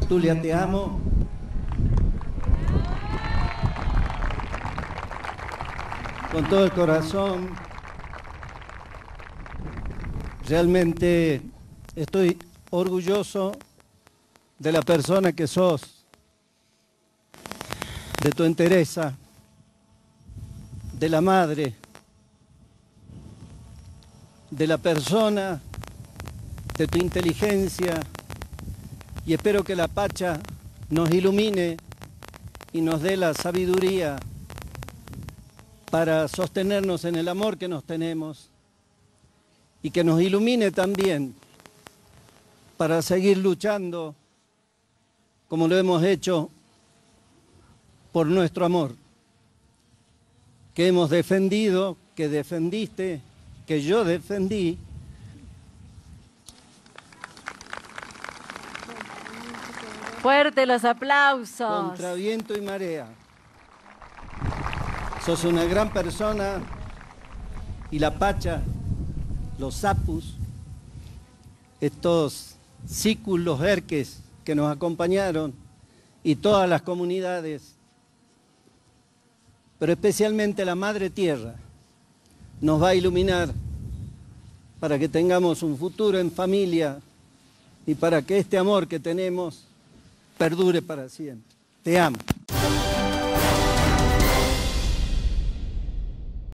Tulia, te amo. Con todo el corazón. Realmente estoy orgulloso de la persona que sos, de tu entereza, de la madre, de la persona, de tu inteligencia, y espero que la Pacha nos ilumine y nos dé la sabiduría para sostenernos en el amor que nos tenemos y que nos ilumine también para seguir luchando como lo hemos hecho por nuestro amor, que hemos defendido, que defendiste, que yo defendí. Fuerte los aplausos. Contra viento y marea. Sos una gran persona y la Pacha, los sapus, estos sicus, los erques que nos acompañaron y todas las comunidades, pero especialmente la Madre Tierra, nos va a iluminar para que tengamos un futuro en familia y para que este amor que tenemos perdure para siempre. Te amo.